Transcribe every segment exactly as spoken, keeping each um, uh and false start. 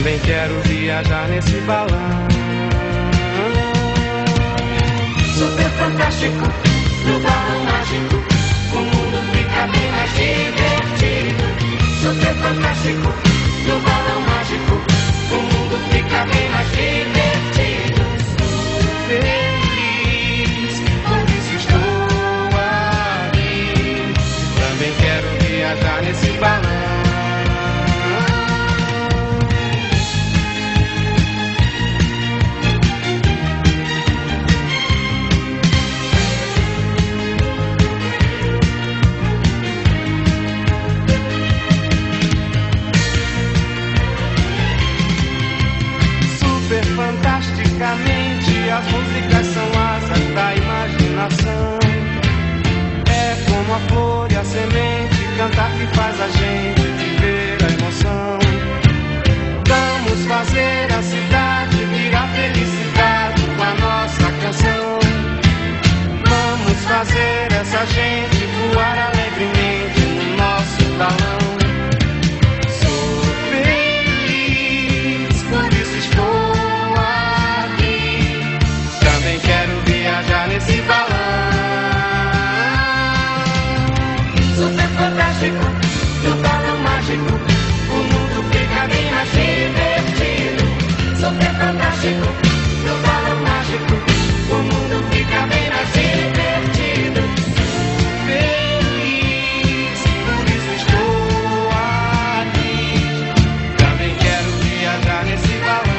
Também quero viajar nesse balão. Super fantástico, no balão mágico, o mundo fica bem mais divertido. Super fantástico, no balão mágico, o mundo fica bem mais divertido. Feliz, por isso estou aqui. Também quero viajar nesse balão. Fantasticamente, as músicas são asas da imaginação. É como a flor e a semente, cantar que faz a gente viver a emoção. Vamos fazer a cidade virar felicidade com a nossa canção. Vamos fazer essa gente voar alegremente no nosso balão. Sou feliz, por isso estou nesse balão. Super fantástico, no balão mágico, o mundo fica bem mais divertido. Super fantástico, no balão mágico, o mundo fica bem mais divertido. Feliz, por isso estou aqui. Também quero viajar nesse balão.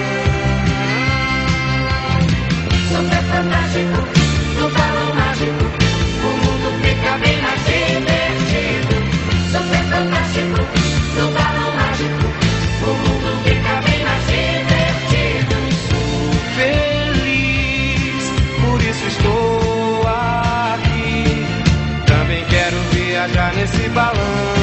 Super fantástico, no balão mágico, o mundo fica bem mais divertido. Super fantástico, no balão mágico, o mundo fica bem mais divertido. Sou feliz, por isso estou aqui. Também quero viajar nesse balão.